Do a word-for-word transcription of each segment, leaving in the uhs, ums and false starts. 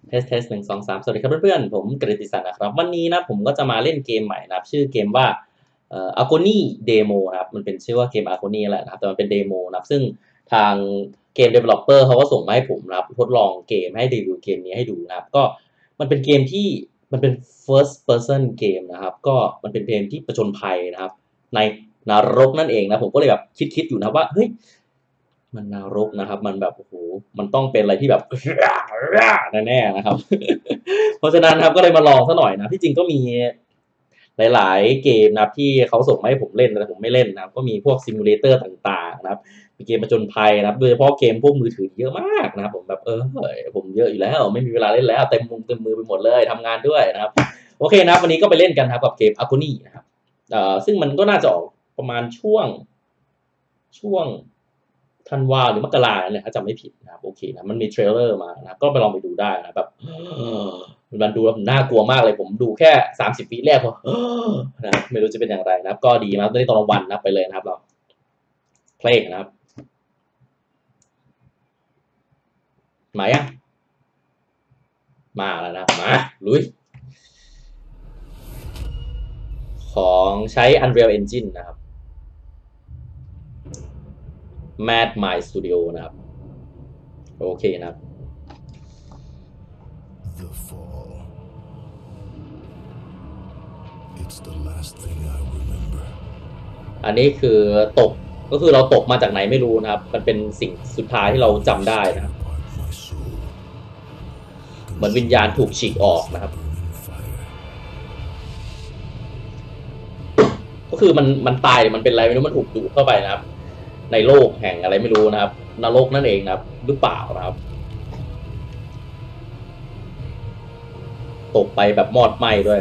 เทสเทสหนึ่งสองสามสวัสดีครับเพื่อนๆผมกฤติศักดิ์นะครับวันนี้นะผมก็จะมาเล่นเกมใหม่นะครับชื่อเกมว่าเอ่อ Agony Demo นะครับมันเป็นชื่อว่าเกม Agony แหละนะครับแต่มันเป็นเดโมนะครับซึ่งทางเกม developer เขาก็ส่งมาให้ผมนะครับทดลองเกมให้รีวิวเกมนี้ให้ดูนะครับก็มันเป็นเกมที่มันเป็น first person เกมนะครับก็มันเป็นเกมที่ผจญภัยนะครับในนรกนั่นเองนะผมก็เลยแบบคิดๆอยู่นะว่าเฮ้ยมันนรกนะครับมันแบบโอ้โหมันต้องเป็นอะไรที่แบบ แน่ๆนะครับ เพราะฉะนั้นครับก็เลยมาลองซะหน่อยนะที่จริงก็มีหลายๆเกมนะครับที่เขาส่งมาให้ผมเล่นแต่ผมไม่เล่นนะครับก็มีพวกซิมูเลเตอร์ต่างๆนะครับมีเกมผจญภัยนะครับโดยเฉพาะเกมพวกมือถือเยอะมากนะครับผมแบบเออผมเยอะอยู่แล้วไม่มีเวลาเล่นแล้วเต็มมุมเต็มมือไปหมดเลยทำงานด้วยนะครับโอเคนะครับวันนี้ก็ไปเล่นกันครับกับเกม Agony นะครับเอ่อซึ่งมันก็น่าจะออกประมาณช่วงช่วงธันวาหรือมกราเนี่ยถ้าจำไม่ผิดนะครับโอเคนะมันมีเทรลเลอร์มานะก็ไปลองไปดูได้นะแบบมันดูแล้วผมน่ากลัวมากเลยผมดูแค่สามสิบวิแรกพอนะไม่รู้จะเป็นอย่างไรนะครับก็ดีนะตอนนี้ตอนกลางวันนะไปเลยนะครับเราเพลงนะครับมายังมาแล้วนะมาลุยของใช้ Unreal Engine นะครับ Mad Mind Studio นะครับโอเคนะครับ The fall. It's the last thing I remember. อันนี้คือตกก็คือเราตกมาจากไหนไม่รู้นะครับมันเป็นสิ่งสุดท้ายที่เราจำได้นะครับเหมือนวิญญาณถูกฉีกออกนะครับก็คือมันมันตายมันเป็นอะไรไม่รู้มันถูกดูดเข้าไปนะครับในโลกแห่งอะไรไม่รู้นะครับนรกนั่นเองนะครับหรือเปล่านะครับตกไปแบบมอดไหม้ด้วย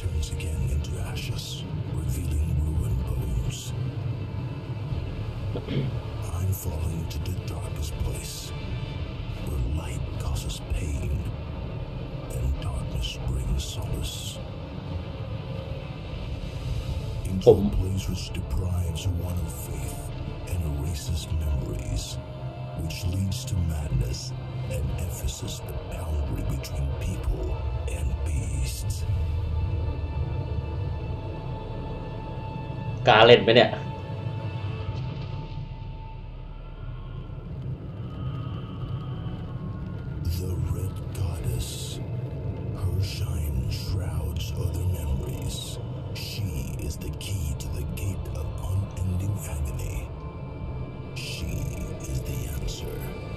I'm falling to the darkest place where light causes pain and darkness brings solace. Into a place which deprives one of faith and erases memories, which leads to madness and emphasizes the boundary between people and beasts. กล้าเล่นไหมเนี่ย The Red Goddess. Her shine shrouds other memories. She is the key to the gate of unending agony. She is the answer.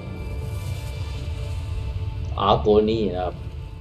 Agony นะครับ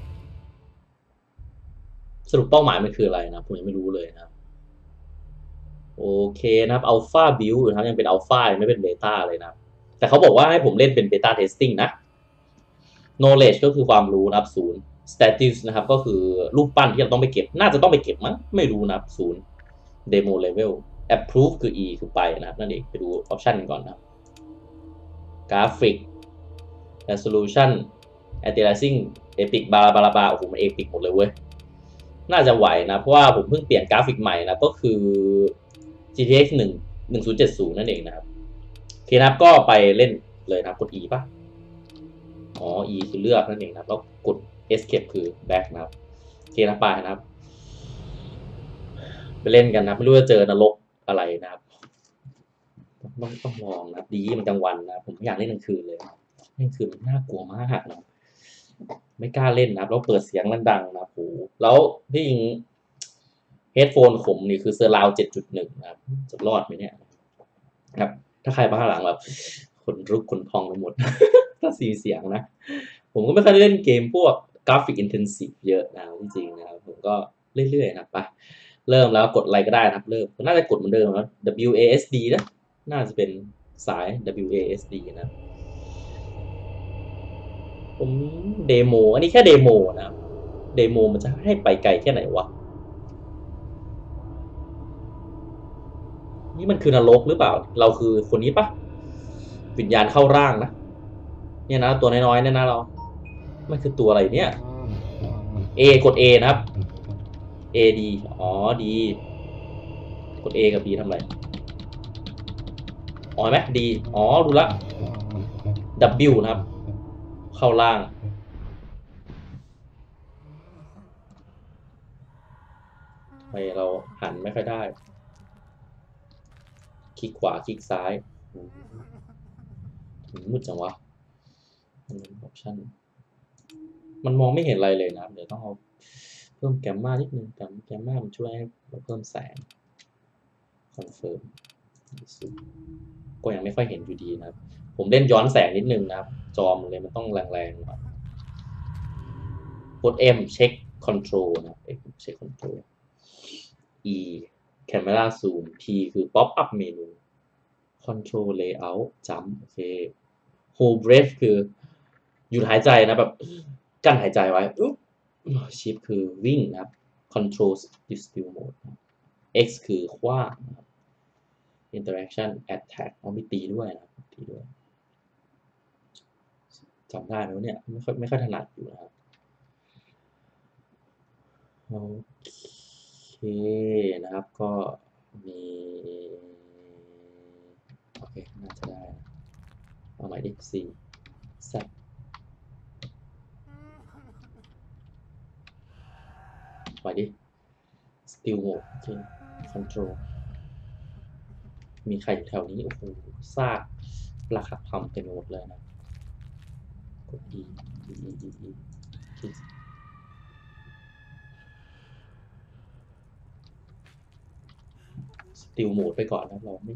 สรุปเป้าหมายมันคืออะไรนะผมยังไม่รู้เลยนะครับโอเคนะครับอัลฟาบิลนะครับยังเป็นอัลฟาไม่เป็นเบต้าเลยนะแต่เขาบอกว่าให้ผมเล่นเป็นเบต้าเทสติ้งนะ knowledge ก็คือความรู้นะครับศูนย์ status นะครับก็คือรูปปั้นที่เราต้องไปเก็บน่าจะต้องไปเก็บมั้งไม่รู้นะครับศูนย์ demo level approve คือ e คือไปนะครับนั่นเองไปดูออปชันกันก่อนนะครับ graphic resolution anti-aliasing epic บาราบาราบาโอ้โหมัน epic หมดเลยเว้ยน่าจะไหวนะเพราะว่าผมเพิ่งเปลี่ยนกราฟิกใหม่นะก็คือ จี ที เอ็กซ์ หนึ่ง หนึ่งศูนย์เจ็ดศูนย์นั่นเองนะครับโอเคนะครับก็ไปเล่นเลยนะครับกด E ป่ะอ๋อ E คือเลือกนั่นเองนะครับแล้วกด Escape คือ back นะครับโอเคนะไปนะครับไปเล่นกันนะไม่รู้จะเจอนรกอะไรนะครับต้องต้องลองนะดีมันกลางวันนะผมไม่อยากเล่นกลางคืนเลยเล่นกลางคืนมันน่ากลัวมากนะไม่กล้าเล่นนะครับแล้วเปิดเสียงดังๆนะโอ้แล้วที่จริงเฮดโฟนผมนี่คือเซอร์ราว เจ็ดจุดหนึ่ง นะครับจะรอดไหมเนี่ยครับถ้าใครมาข้างหลังแบบขนลุกขนพองไปหมด ถ้าสีเสียงนะผมก็ไม่ค่อยได้เล่นเกมพวกกราฟิกอินเทนซีฟเยอะนะจริงๆนะครับผมก็เรื่อยๆนะไปเริ่มแล้วกดอะไรก็ได้นะครับเริ่มน่าจะกดเหมือนเดิมนะ ดับเบิลยู เอ เอส ดี นะน่าจะเป็นสาย ดับเบิลยู เอ เอส ดี นะผมเดโมอันนี้แค่เดโมนะครับเดโมมันจะให้ไปไกลแค่ไหนวะนี่มันคือนรกหรือเปล่าเราคือคนนี้ปะวิญญาณเข้าร่างนะเนี่ยนะตัวน้อยๆเนี่ยนะเรามันคือตัวอะไรเนี่ย A กด A นะครับ A D อ๋อ D กด A กับ D ทำอะไรอ๋อไหม D อ๋อรู้ละ W นะครับเข้าล่างไปเราหันไม่ค่อยได้คลิกขวาคลิกซ้ายถึงมืดจังวะออปชั่นมันมองไม่เห็นอะไรเลยนะเดี๋ยวต้องเอาเพิ่มแกมมานิดนึงแกมแกมมามันช่วยให้เราเพิ่มแสงคอนเฟิร์มก็ยังไม่ค่อยเห็นอยู่ดีนะครับผมเล่นย้อนแสงนิดนึงนะครับจอมเลยมันต้องแรงๆหน่อยกด M เช็คคอนโทรลนะครับ X เช็คคอนโทรล E Camera Zoom P คือ Pop Up Menu Control Layout Jump โอเค Hold Breath คือหยุดหายใจนะแบบกั้นหายใจไว้อุ๊บ Shift คือวิ่งนะครับ Control Still Mode X คือขว้างนะครับ Interaction Attack เอาไม่ตีด้วยนะตีด้วยจำได้ไหมเนี่ยไม่ค่อยไม่ค่อยถนัดอยู่นะครับโอเคนะครับก็มีโอเคน่าจะได้เอาใหม่ดิสี่แซดไปดิ Still Mode โอเค Control มีใครอยู่แถวนี้โอ้โหซากปลักหักพังเต็มหมดเลยนะกด E E E E E Still Mode ไปก่อนนะเราไม่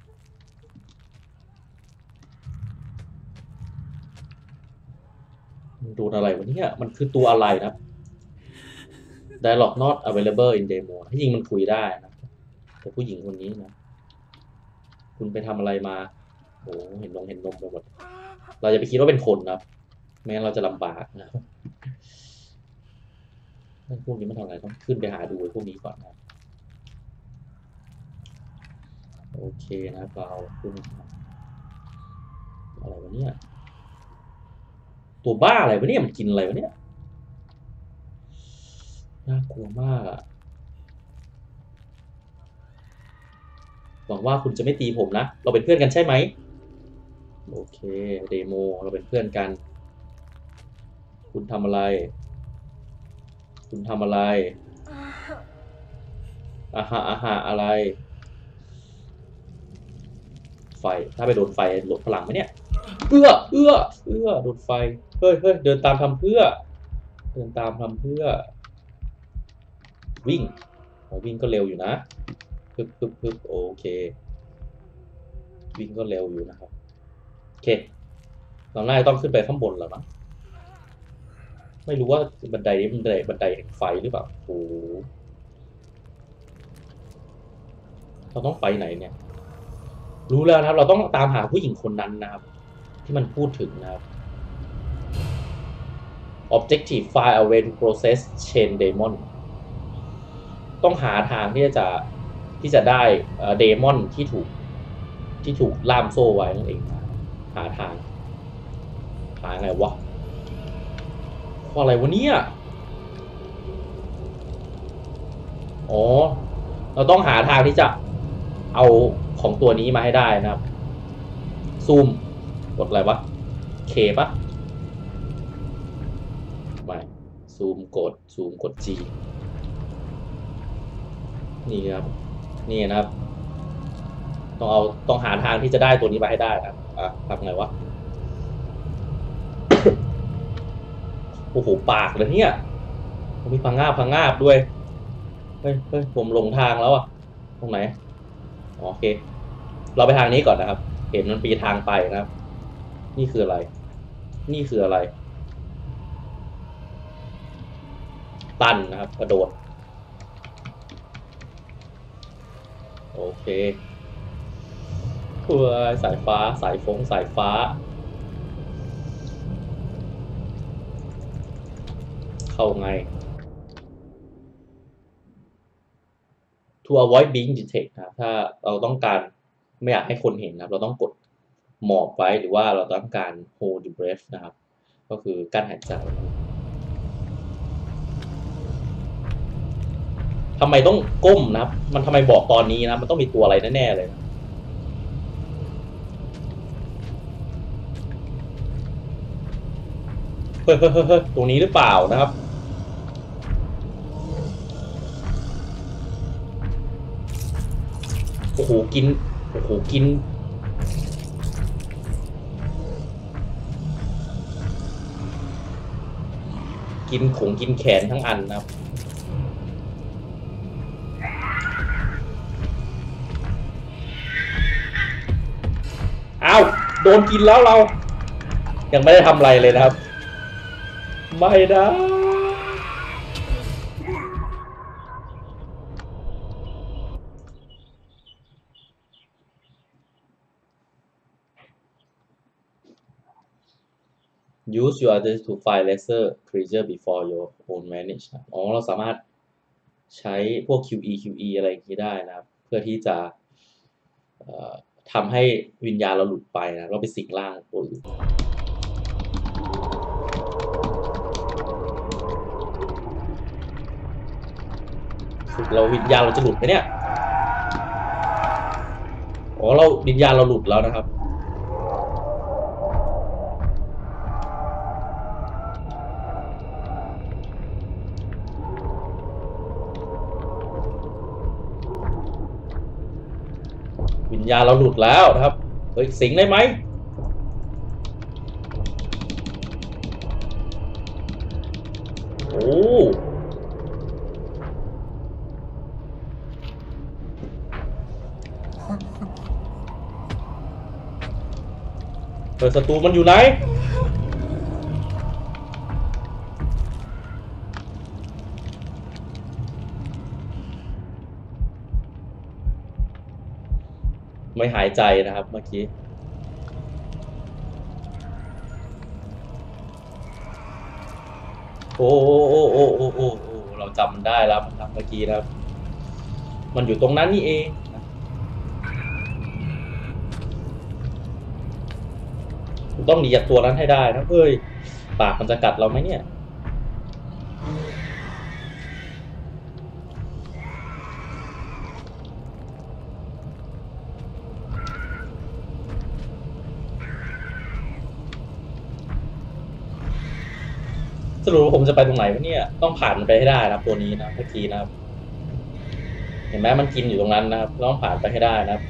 มันโดนอะไรวะเนี่ยมันคือตัวอะไรนะ Dialog not available in demo ที่จริงมันคุยได้นะแต่ผู้หญิงคนนี้นะคุณไปทำอะไรมาโอ้เห็นนมเห็นนมไปหมดเราจะไปคิดว่าเป็นคนนะแม้เราจะลำบากนะพวกนี้มันทำอะไรต้องขึ้นไปหาดูพวกนี้ก่อนนะโอเคนะเราขึ้นอะไรวะเนี่ยตัวบ้าอะไรวะเนี่ยมันกินอะไรวะเนี่ยน่ากลัวมากอะหวังว่าคุณจะไม่ตีผมนะเราเป็นเพื่อนกันใช่ไหมโอเคเดโมเราเป็นเพื่อนกันคุณทำอะไรคุณทำอะไรอาหาอาหาอะไรไฟถ้าไปโดนไฟหลดพลังไหมเนี่ยเอื้อเอื้อเอื้อโดนไฟเฮ้ยเฮ้ยเดินตามทำเพื่อเดินตามทำเพื่อวิ่งวิ่งก็เร็วอยู่นะปึ๊บปึ๊บปึ๊บโอเควิ่งก็เร็วอยู่นะครับโอเคเราน่าจะต้องขึ้นไปข้างบนแล้วมั้งไม่รู้ว่าบันไดนี้บันไดบันไดแห่งไฟหรือเปล่าโอ้เราต้องไปไหนเนี่ยรู้แล้วนะครับเราต้องตามหาผู้หญิงคนนั้นนะครับที่มันพูดถึงนะครับ Objective Find a way to process Chain Demon ต้องหาทางที่จะที่จะได้เดมอนที่ถูกที่ถูกล่ามโซ่ไว้นั่นเองหาทางหาไงวะว่าอะไรวะเนี่ยอ๋อเราต้องหาทางที่จะเอาของตัวนี้มาให้ได้นะครับซูมกดอะไรวะเคปะไม่ซูมกดซูมกด G นี่ครับนี่นะครับต้องเอาต้องหาทางที่จะได้ตัวนี้มาให้ได้นะครับอ่ะทำไงวะ โอ้โหปากเลยเนี่ยมีพังงาบพังงาบด้วยเฮ้ยเฮ้ยผมหลงทางแล้วอ่ะตรงไหนโอเคเราไปทางนี้ก่อนนะครับเห็นมันปีทางไปนะครับนี่คืออะไรนี่คืออะไรตันนะครับกระโดดโอเคเพื่อสายฟ้าสายฟงสายฟ้าเข้าไง to avoid being detected นะถ้าเราต้องการไม่อยากให้คนเห็นนะครับเราต้องกดหมอบไว้หรือว่าเราต้องการ hold your breath นะครับก็คือกั้นหายใจทำไมต้องก้มนะครับมันทำไมบอกตอนนี้นะมันต้องมีตัวอะไรแน่ๆเลยนะเฮ้ยเฮ้ยเฮ้ยตรงนี้หรือเปล่านะครับอ้โหกินโอ้โหกินกินขงกินแขนทั้งอันนะครับอ้าวโดนกินแล้วเรายังไม่ได้ทำอะไรเลยนะครับไม่นะ use your ability to find lesser creature before your own manage อ๋อเราสามารถใช้พวก คิว อี คิว อี อะไรอย่างนี้ได้นะครับเพื่อที่จะทำให้วิญญาณเราหลุดไปนะเราไปสิงร่างตัวอื่นเราวิญญาณเราจะหลุดไหมเนี่ยอ๋อเราวิญญาณเราหลุดแล้วนะครับวิญญาณเราหลุดแล้วนะครับเฮ้ยสิงได้ไหมโอ้เปิดศัตรูมันอยู่ไหนไม่หายใจนะครับเมื่อกี้โอ้โอ้โอ้โอ้โอ้โอ้โอ้เราจำมันได้แล้วนะครับเมื่อกี้นะครับมันอยู่ตรงนั้นนี่เองต้องหนีจากตัวนั้นให้ได้นะเฮ้ยปากมันจะกัดเราไหมเนี่ยสรุปผมจะไปตรงไหนวะเนี่ยต้องผ่านมันไปให้ได้นะครับตัวนี้นะเมื่อกี้นะครับเห็นไหมมันกินอยู่ตรงนั้นนะครับต้องผ่านไปให้ได้นะครับ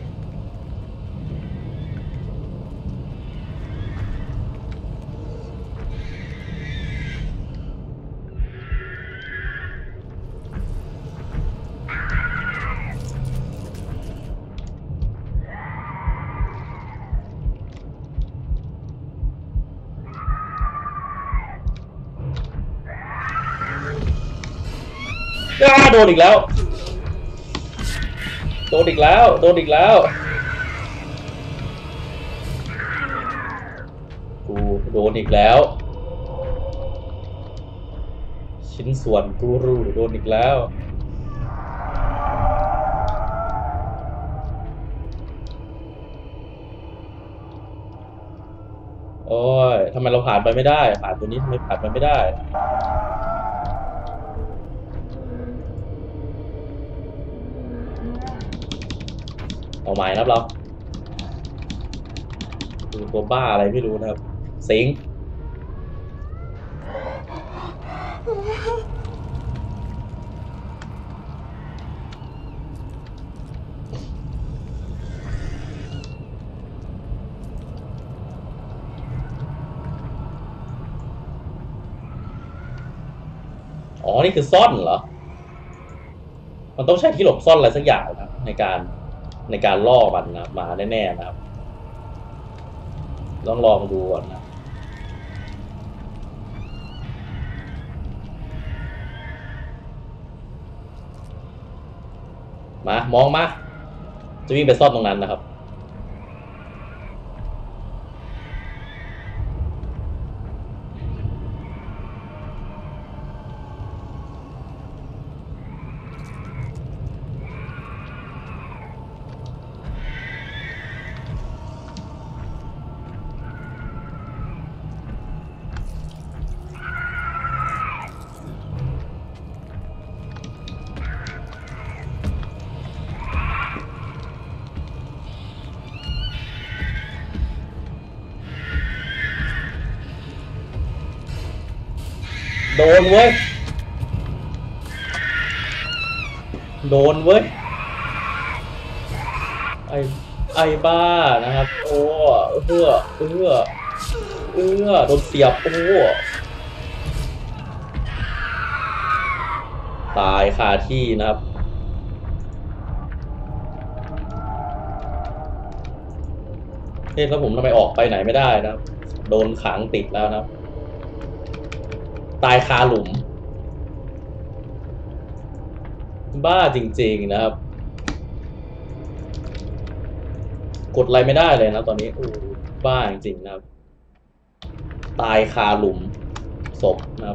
โดนอีกแล้วโดนอีกแล้วโดนอีกแล้วกูโดนอีกแล้วชิ้นส่วนกูรูโดนอีกแล้วโอ้ยทำไมเราผ่านไปไม่ได้ผ่านตัวนี้ทำไมผ่านไปไม่ได้เอาใหม่นะครับเราดูตัวบ้าอะไรไม่รู้นะครับสิงอ๋อนี่คือซ่อนเหรอมันต้องใช้ที่หลบซ่อนอะไรสักอย่างนะในการในการล่อมันนะมาแน่ๆนะครับต้องลองดูก่อนนะมามองมาจะวิ่งไปซ่อนตรงนั้นนะครับโดนเว้ยโดนเว้ยไอ้ไอ้บ้านะครับโอ้เอื้อเอื้อเอื้อโดนเสียบโอ้ตายคาที่นะครับเฮ้ยแล้วผมทำไมออกไปไหนไม่ได้นะครับโดนขังติดแล้วนะครับตายคาหลุมบ้าจริงๆนะครับกดอะไรไม่ได้เลยนะตอนนี้โอ้บ้าจริงๆนะครับตายคาหลุมศพนะครับ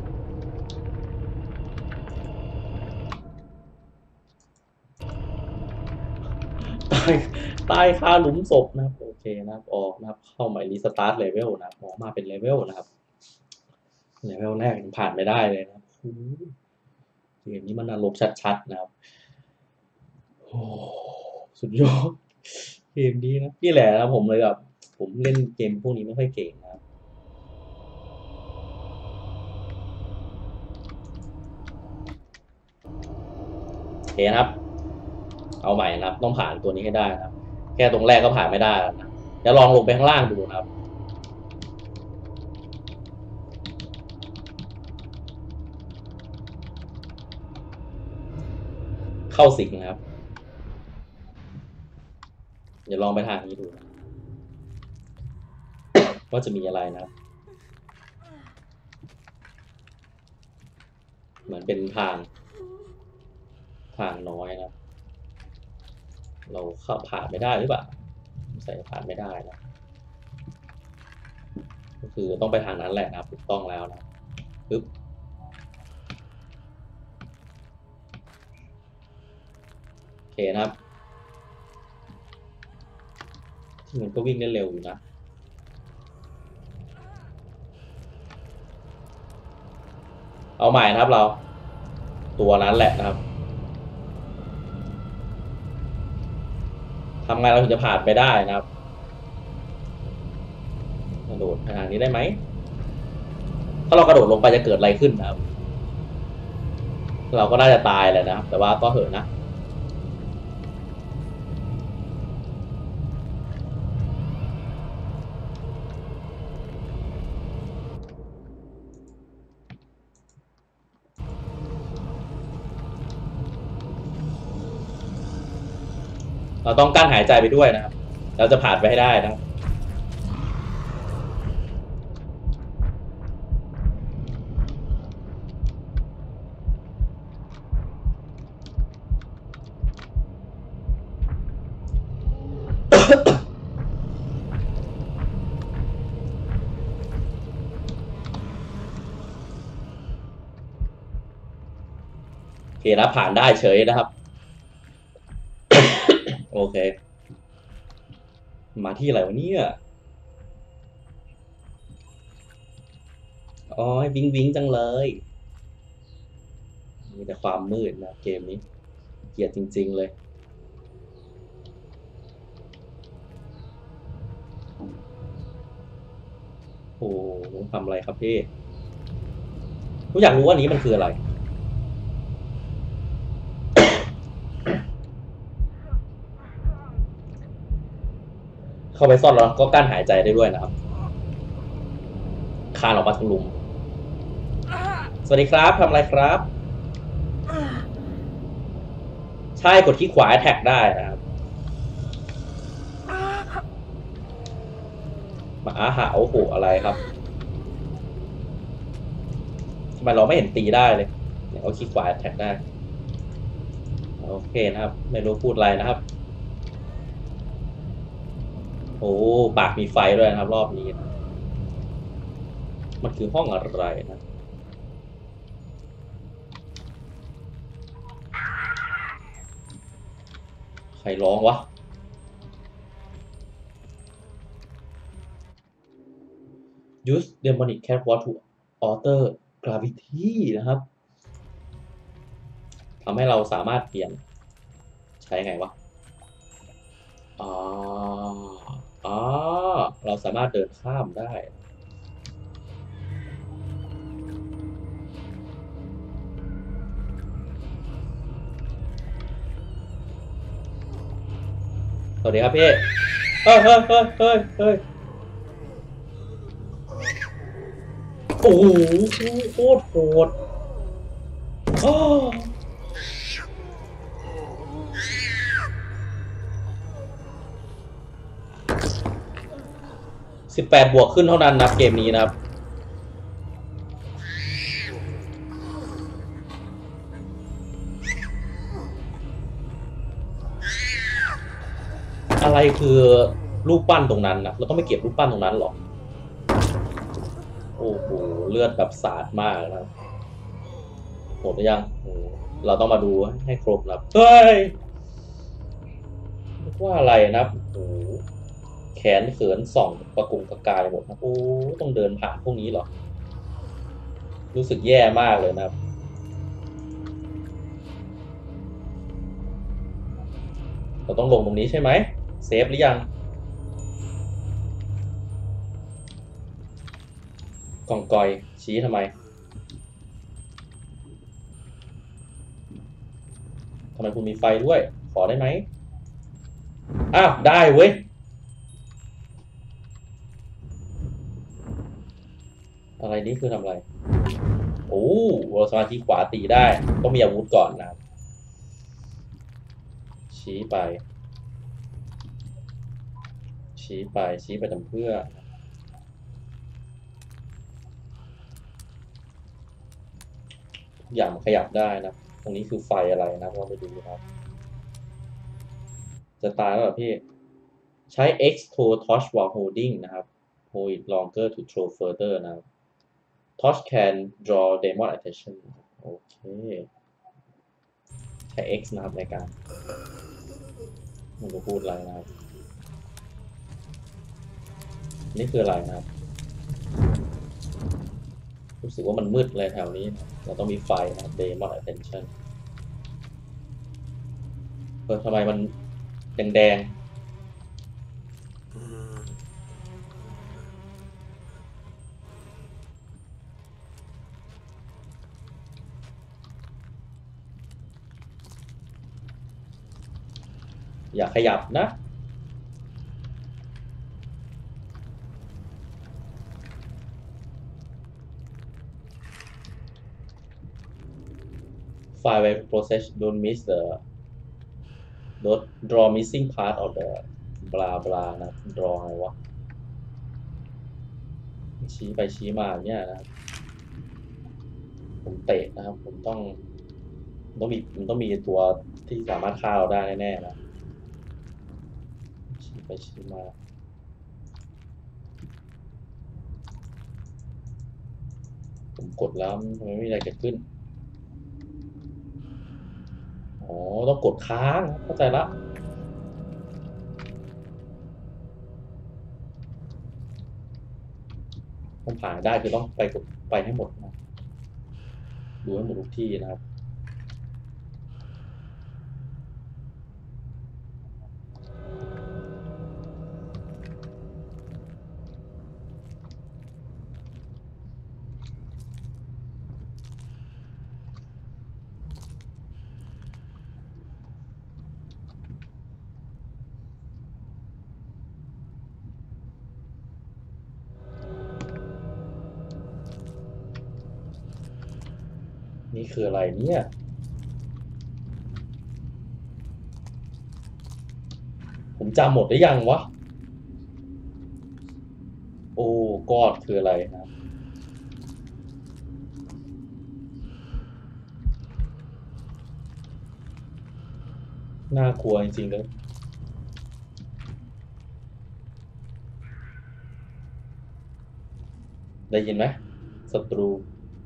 ตายตายคาหลุมศพนะครับโอเคนะครับออกนะครับเข้าใหม่รีสตาร์ทเลเวลนะครับออกมาเป็นเลเวลนะครับเลเวลแรกยังผ่านไม่ได้เลยนะครับเกมนี้มันนรกชัดๆนะครับโอ้สุดยอดเกมนี้นะนี่แหละนะผมเลยแบบผมเล่นเกมพวกนี้ไม่ค่อยเก่งนะครับโอเคนะครับเอาใหม่นะครับต้องผ่านตัวนี้ให้ได้นะครับแค่ตรงแรกก็ผ่านไม่ได้แล้วนะจะลองลงไปข้างล่างดูนะครับเข้าสิงนะครับเดี๋ยวลองไปทางนี้ดูนะว่าจะมีอะไรนะครับเหมือนเป็นทางทางน้อยนะเราเข้าผ่านไม่ได้หรือเปล่าใส่ผ่านไม่ได้นะก็คือต้องไปทางนั้นแหละนะครับถูกต้องแล้วนะปึ๊บโอเคนะครับที่มันก็วิ่งได้เร็วอยู่นะเอาใหม่นะครับเราตัวนั้นแหละนะครับทำไงเราถึงจะผ่านไปได้นะครับกระโดดทางนี้ได้ไหมถ้าเรากระโดดลงไปจะเกิดอะไรขึ้นนะครับเราก็น่าจะตายแหละนะครับแต่ว่าก็เหอะนะเราต้องกั้นหายใจไปด้วยนะครับเราจะผ่านไปให้ได้นะครับโอเคนะผ่านได้เฉยนะครับโอเคมาที่อะไรวะเนี่ยอ๋อวิงวิงจังเลยมีแต่ความมืดนะเกมนี้เกลียดจริงๆเลยโอ้ทำอะไรครับพี่ผมอยากรู้ว่านี้มันคืออะไรเข้าไปซ่อนแล้วก็กั้นหายใจได้ด้วยนะครับคานออกมาทางหลุมสวัสดีครับทำอะไรครับใช่กดที่ขวาแท็กได้นะครับมาอาหาโอ้โหอะไรครับทำไมเราไม่เห็นตีได้เลยเนี่ยเอาที่ขวาแท็กได้โอเคนะครับไม่รู้พูดอะไรนะครับโอ้ปากมีไฟด้วยนะครับรอบนี้นะมันคือห้องอะไรนะใครร้องวะ use demonic catwalk to alter gravity นะครับทำให้เราสามารถเปลี่ยนใช้ไงวะอ๋ออ๋อเราสามารถเดินข้ามได้วัสดีครับพี่เฮ้ยเฮ้ยเฮ้ยเฮ้ยเฮ้ยโอ้โหโคตรโหดอ้อสิบแปดบวกขึ้นเท่านั้นนะเกมนี้นะครับอะไรคือรูปปั้นตรงนั้นนะเราต้องไปเก็บรูปปั้นตรงนั้นหรอโอ้โหเลือดแบบสาดมากนะหมดหรือยังโอ้เราต้องมาดูให้ครบนะเฮ้ยว่าอะไรนะโอ้แขนเขินส่องประกุงกระกายหมดนะโอ้ต้องเดินผ่านพวกนี้เหรอรู้สึกแย่มากเลยนะครับเราต้องลงตรงนี้ใช่ไหมเซฟหรือยังกล่องกอยชี้ทำไมทำไมคุณมีไฟด้วยขอได้ไหมอ้าวได้เว้ยอะไรนี่คือทำอะไรโอ้เราสามารถที่ขวาตีได้ต้องมีอาวุธก่อนนะครับชี้ไปชี้ไปชี้ไปทำเพื่อทุกอย่างมันขยับได้นะตรงนี้คือไฟอะไรนะเราไปดูนะครับจะตายแล้วเหรอพี่ใช้ X to touch while holding นะครับ hold it longer to throw further นะครับ touch can draw demon attention โอเคใช้ X นะครับในการมันจะพูดอะไรนะครับนี่คืออะไรนะครับรู้สึกว่ามันมืดเลยแถวนี้เราต้องมีไฟนะครับ demon attention เออทำไมมันแดงๆอย่าขยับนะfile process don't miss the don't draw missing part of the blah blah นะ draw อะไรวะชี้ไปชี้มาอย่างเงี้ยนะครับผมเตะนะครับผมต้องต้องมีมันต้องมีตัวที่สามารถฆ่าเราได้แน่ๆนะชี้ไปชี้มาผมกดแล้วทำไมไม่มีอะไรเกิดขึ้นอ๋อต้องกดค้างเข้าใจละผมผ่านได้คือต้องไปกดไปให้หมดนะดูให้หมดทุกที่นะครับนี่คืออะไรเนี่ยผมจำหมดได้ยังวะโอ้กอดคืออะไรครับน่ากลัวจริงๆเลยได้ยินไหมศัตรู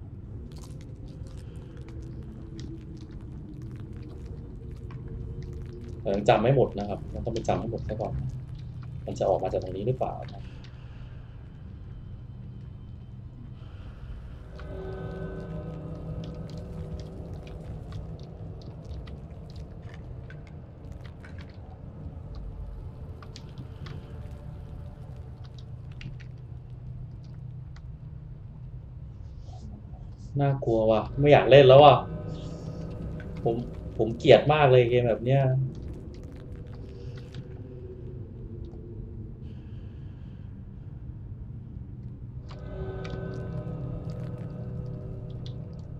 ยังจำไม่หมดนะครับมันต้องไปจำให้หมดซะก่อนมันจะออกมาจากตรงนี้หรือเปล่านะน่ากลัวว่ะไม่อยากเล่นแล้วว่ะผมผมเกลียดมากเลยเกมแบบเนี้ย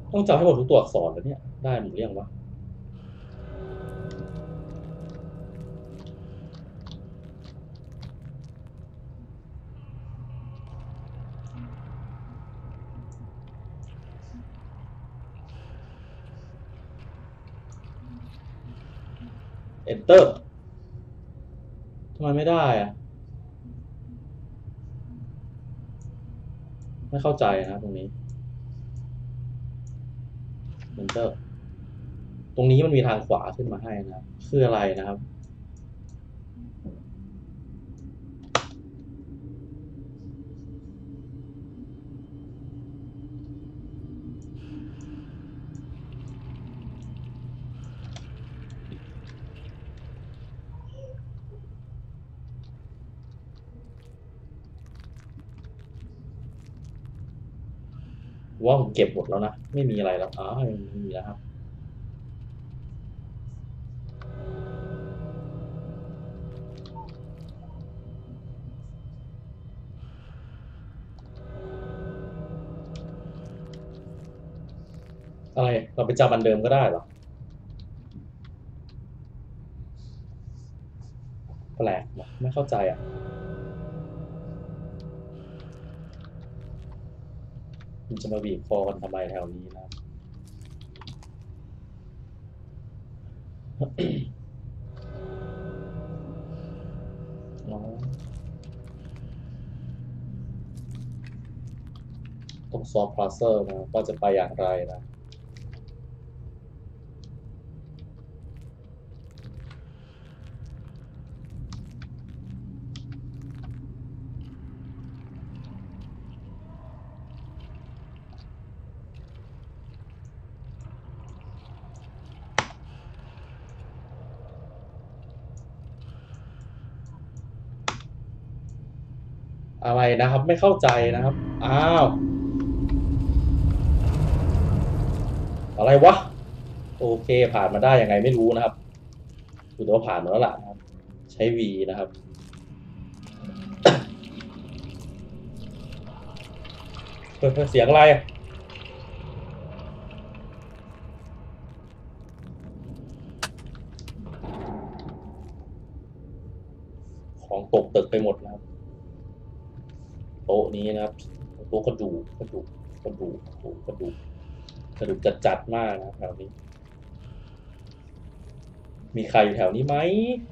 ต้องจำให้หมดทุกตัวอักษรแล้วเนี่ยได้หมดหรือยังวะEnter ทำไมไม่ได้อะไม่เข้าใจนะตรงนี้ Enter ตรงนี้มันมีทางขวาขึ้นมาให้นะครับคืออะไรนะครับว่าผมเก็บหมดแล้วนะไม่มีอะไรแล้วอ๋อไม่มีแล้วครับอะไรเราไปจำอันเดิมก็ได้เหรอแปลกไม่เข้าใจอ่ะมันจะมาบีบคอกันทำไมแถวนี้นะตรงซอฟต์พลาสเซอร์นะว่าจะไปอย่างไรนะอะไรนะครับไม่เข้าใจนะครับอ้าวอะไรวะโอเคผ่านมาได้ยังไงไม่รู้นะครับดูแต่ว่าผ่านมาแล้วล่ะนะครับใช้ V นะครับเฮ้ยเสียงอะไรของตกตึกไปหมดนะครับโต๊ะนี้นะครับโต๊ะกระดูกกระดูกกระดูกกระดูกกระดูกจัดๆมากนะแถวนี้มีใครอยู่แถวนี้ไหม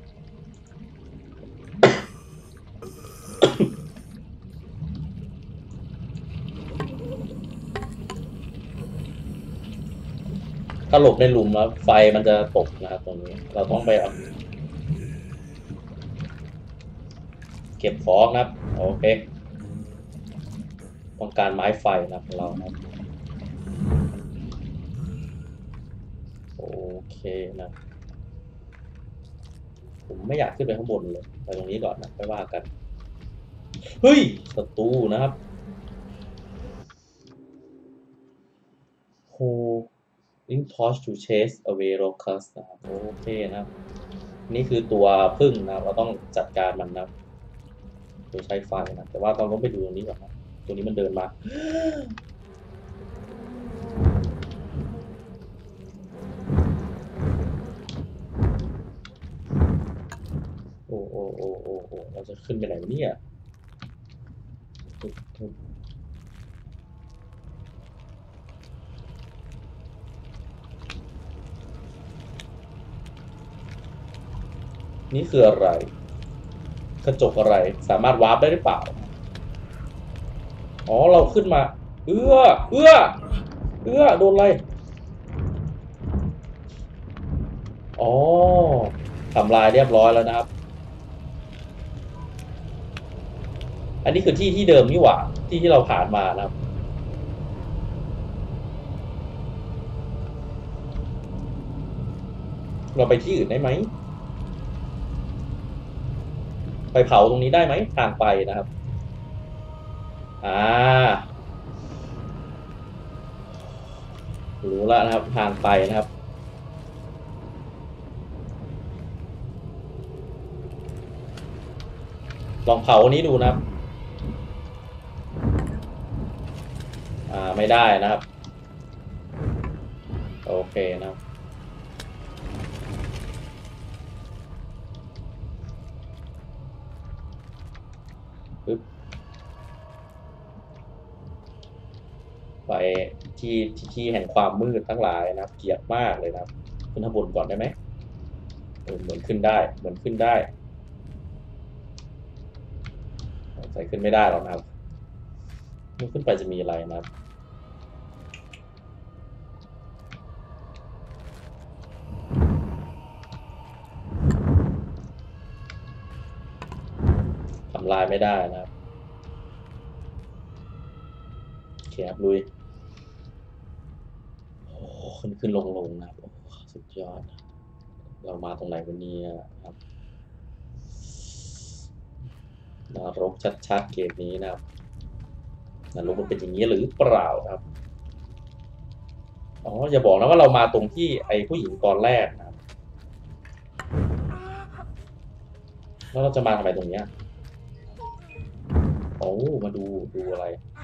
ถ้าหลบในหลุมแล้วไฟมันจะตกนะครับตรงนี้เราต้องไปเอาเก็บของนะครับโอเคต้องการไม้ไฟนะของเรานะโอเคนะผมไม่อยากขึ้นไปข้างบนเลยไปตรงนี้ก่อนนะไปว่ากันเฮ้ยศัตรูนะครับโฮ link torch to chase away locusts นะครับโอเคนะครับนี่คือตัวพึ่งนะเราต้องจัดการมันนะโดยใช้ไฟนะแต่ว่าเราต้องไปดูตรงนี้ก่อนนะตัวนี้มันเดินมาโอ้โอ้โอ้โอ้โอ้เราจะขึ้นไปไหนวะเนี่ยนี่คืออะไรกระจกอะไรสามารถวาร์ปได้หรือเปล่าอ๋อเราขึ้นมาเอื้อเอื้อเอื้อโดนอะไรอ๋อทำลายเรียบร้อยแล้วนะครับอันนี้คือที่ที่เดิมนี่หว่าที่ที่เราผ่านมานะครับเราไปที่อื่นได้ไหมไปเผาตรงนี้ได้ไหมทางไปนะครับอ่ารู้แล้วนะครับทางไปนะครับลองเผาอันนี้ดูนะครับอ่าไม่ได้นะครับโอเคนะปึ๊บไปที่ที่ที่แห่งความมืดทั้งหลายนะครับเกลียดมากเลยนะครับขึ้นข้างบนก่อนได้ไหมเออเหมือนขึ้นได้เหมือนขึ้นได้ใส่ขึ้นไม่ได้หรอกนะครับเมื่อขึ้นไปจะมีอะไรนะครับทำลายไม่ได้นะครับโอเคครับลุยโอ้ขึ้นขึ้นลงลงนะครับโอ้สุดยอดเรามาตรงไหนวันนี้ครับนรกชัดๆเกมนี้นะครับนรกมันเป็นอย่างนี้หรือเปล่าครับอ๋ออย่าบอกนะว่าเรามาตรงที่ไอ้ผู้หญิงตอนแรกนะครับแล้วเราจะมาทำไมตรงเนี้ยโอ้มาดูดูอะไร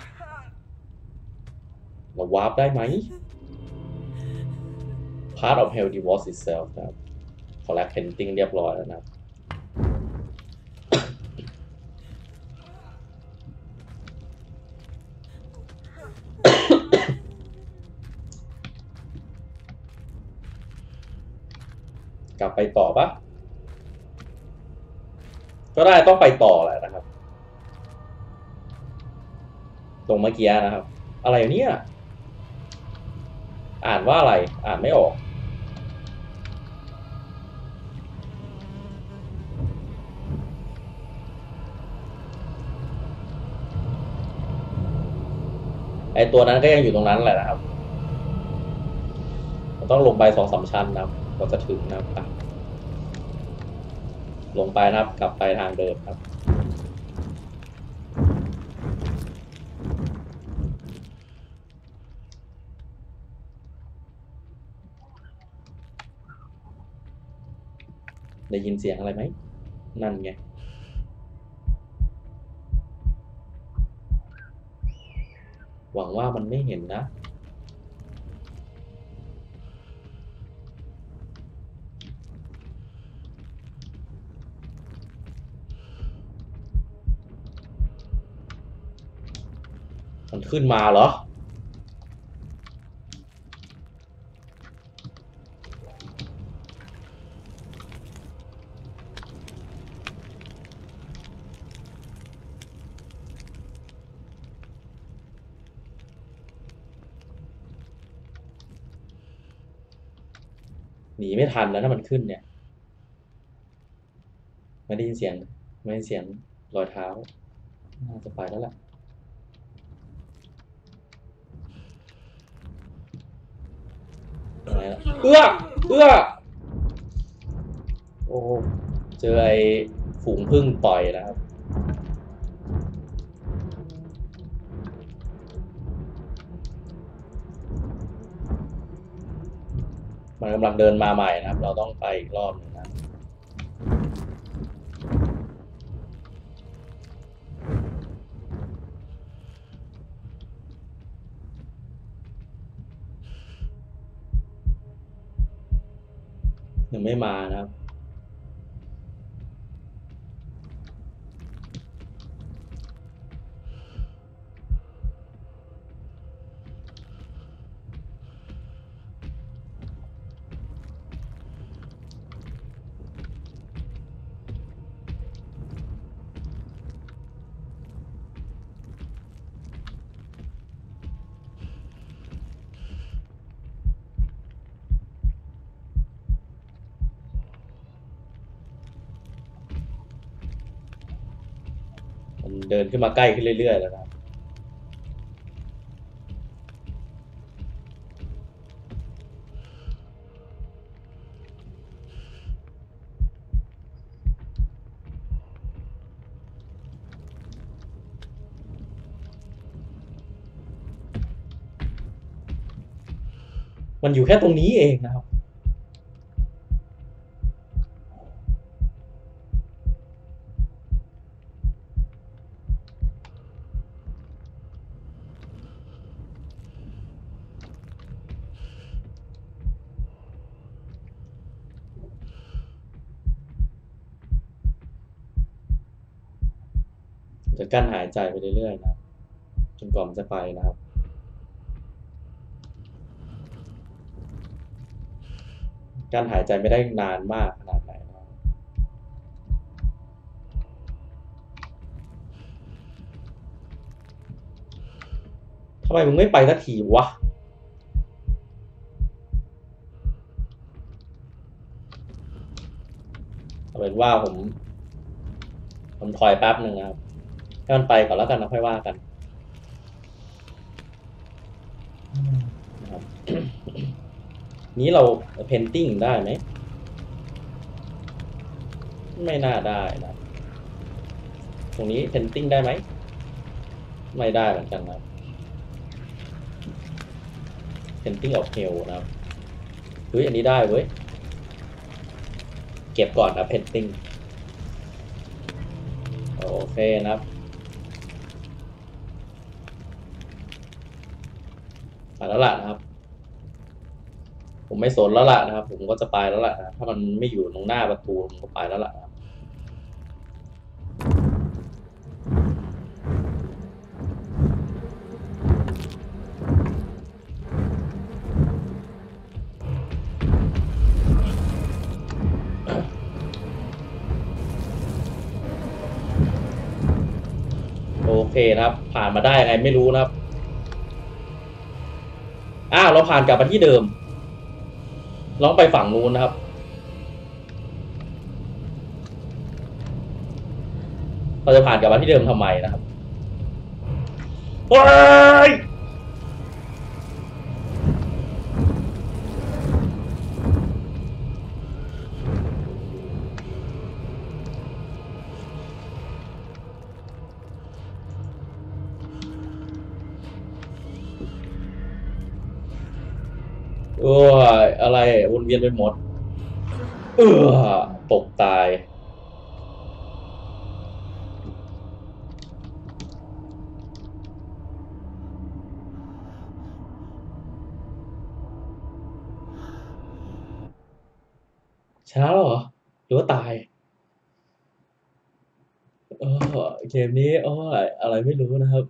เราวาร์ปได้ไหม Part of Hell Divorce Itself นะครับ Collect Painting เรียบร้อยแล้วนะครับกลับไปต่อปะก็ได้ต้องไปต่อแหละนะครับตรงเมื่อกี้นะครับ อะไรเนี่ยอ่านว่าอะไรอ่านไม่ออกไอตัวนั้นก็ยังอยู่ตรงนั้นแหละนะครับเราต้องลงไปสองสามชั้นนะครับก็จะถึงนะครับลงไปนะครับกลับไปทางเดิมครับได้ยินเสียงอะไรไหมนั่นไงหวังว่ามันไม่เห็นนะมันขึ้นมาเหรอหนีไม่ทันแล้วถ้ามันขึ้นเนี่ยไม่ได้ยินเสียงไม่ได้ยินเสียงรอยเท้าน่าจะไปแล้วแหละอะไรละเอื้อเอื้อโอ้เจอไอ้ฝูงผึ้งต่อยนะครับมันกำลังเดินมาใหม่นะครับเราต้องไปอีกรอบหนึ่งนะยังไม่มานะครับมันเดินขึ้นมาใกล้ขึ้นเรื่อยๆแล้วนะครับมันอยู่แค่ตรงนี้เองนะครับจะกั้นหายใจไปเรื่อยๆนะจนกว่ามันจะไปนะครับกั้นหายใจไม่ได้นานมากขนาดไหนนะทำไมมึงไม่ไปสักทีวะเอาเป็นว่าผมผมถอยแป๊บหนึ่งนะครับให้มันไปก่อนแล้วกันนะค่อยว่ากันนะครับ นี้เราเพนติ้งได้ไหมไม่น่าได้นะตรงนี้เพนติ้งได้ไหมไม่ได้เหมือนกันนะเพนติ้งออกเฮลนะครับเฮ้ยอันนี้ได้เว้ยเก็บก่อนนะเพนติ้งโอเคนะครับมาแล้วล่ะนะครับผมไม่สนแล้วล่ะนะครับผมก็จะไปแล้วล่ะนะถ้ามันไม่อยู่ตรงหน้าประตูผมก็ไปแล้วล่ะนะครับโอเคนะครับผ่านมาได้ยังไงไม่รู้นะครับอ้าวเราผ่านกลับมาที่เดิมลองไปฝั่งนู้นนะครับเราจะผ่านกลับมาที่เดิมทำไมนะครับเฮ้ยโอ้ยอะไรวนเวียนไปหมดเออตกตายชนะแล้วเหรอหรือว่าตายเออเกมนี้โอ้ยอะไรไม่รู้นะครับ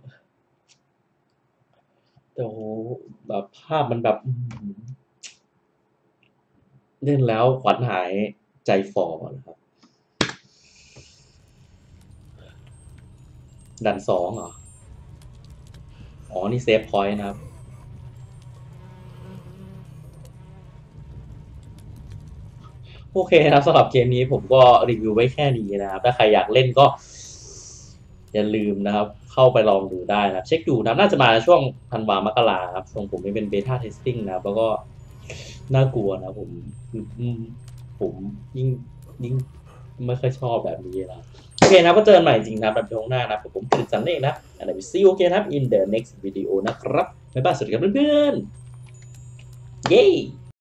แต่โหแบบภาพมันแบบเล่นแล้วขวัญหายใจฝ่อนะครับดันสองเหรออ๋อนี่เซฟพอยต์นะครับโอเคนะครับสำหรับเกมนี้ผมก็รีวิวไว้แค่นี้นะครับถ้าใครอยากเล่นก็อย่าลืมนะครับเข้าไปลองดูได้นะครับเช็คดูนะน่าจะมาช่วงธันวามกราครับช่วงผมเป็นเบต้าเทสติ้งนะครับแล้วก็น่ากลัวนะผมผมยิ่งยิ่งไม่ค่อยชอบแบบนี้นะโอเคนะก็เจอกันใหม่จริงนะแบบตรงหน้านะผมคือจันเองนะอันนี้ see you again นะครับ in the next video นะครับบ๊ายบายสวัสดีครับเพื่อนๆเย้